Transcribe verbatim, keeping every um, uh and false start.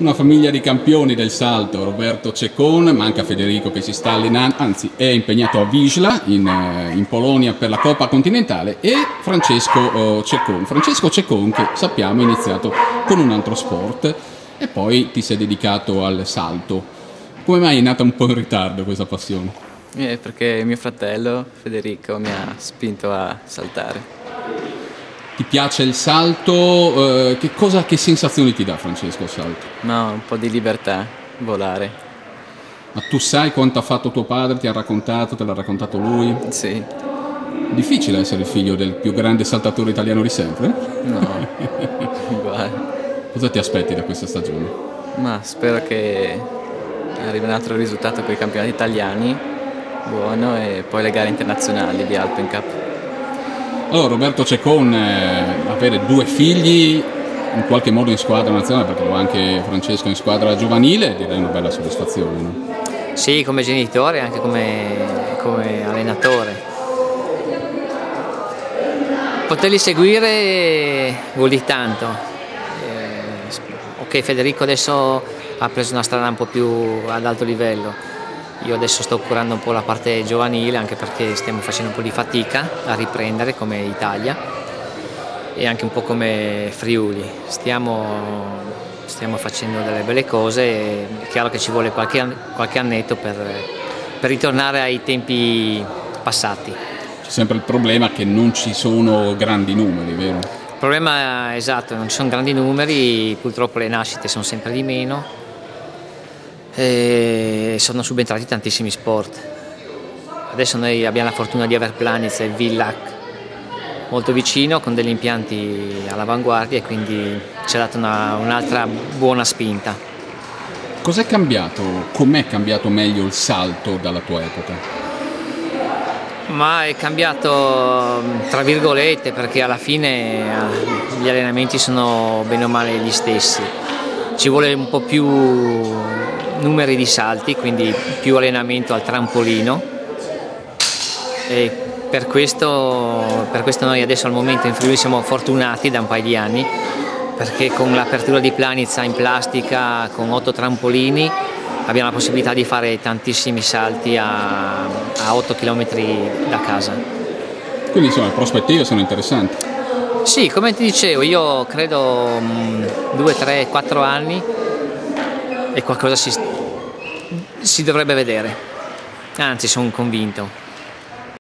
Una famiglia di campioni del salto: Roberto Ceccon, manca Federico che si sta allenando, anzi è impegnato a Wisła in, in Polonia per la Coppa Continentale, e Francesco Ceccon. Francesco Ceccon che sappiamo è iniziato con un altro sport e poi ti sei dedicato al salto. Come mai è nata un po' in ritardo questa passione? Eh, perché mio fratello Federico mi ha spinto a saltare. Ti piace il salto? Eh, che cosa, che sensazioni ti dà, Francesco, il salto? No, un po' di libertà, volare. Ma tu sai quanto ha fatto tuo padre? Ti ha raccontato? Te l'ha raccontato lui? Sì. Difficile essere il figlio del più grande saltatore italiano di sempre? No, guarda. Cosa ti aspetti da questa stagione? Ma spero che arrivi un altro risultato con i campionati italiani, buono, e poi le gare internazionali di Alpen Cup. Allora, Roberto Ceccon, eh, avere due figli in qualche modo in squadra nazionale, perché lo ha anche Francesco in squadra giovanile, direi una bella soddisfazione, no? Sì, come genitore e anche come, come allenatore. Poterli seguire vuol dire tanto. Eh, ok, Federico adesso ha preso una strada un po' più ad alto livello. Io adesso sto curando un po' la parte giovanile, anche perché stiamo facendo un po' di fatica a riprendere come Italia e anche un po' come Friuli. Stiamo, stiamo facendo delle belle cose, è chiaro che ci vuole qualche, qualche annetto per, per ritornare ai tempi passati. C'è sempre il problema che non ci sono grandi numeri, vero? Il problema è esatto, non ci sono grandi numeri, purtroppo le nascite sono sempre di meno. E sono subentrati tantissimi sport. Adesso noi abbiamo la fortuna di aver Planitz e Villach molto vicino, con degli impianti all'avanguardia, e quindi ci ha dato un'altra buona spinta. Cos'è cambiato? Com'è cambiato meglio il salto dalla tua epoca? Ma è cambiato tra virgolette, perché alla fine gli allenamenti sono bene o male gli stessi. Ci vuole un po' più numeri di salti, quindi più allenamento al trampolino, e per questo, per questo noi adesso al momento in Friuli siamo fortunati da un paio di anni, perché con l'apertura di Planitz in plastica con otto trampolini abbiamo la possibilità di fare tantissimi salti a, a otto chilometri da casa. Quindi insomma le prospettive sono interessanti. Sì, come ti dicevo, io credo due, tre, quattro anni e qualcosa si, si dovrebbe vedere, anzi sono convinto.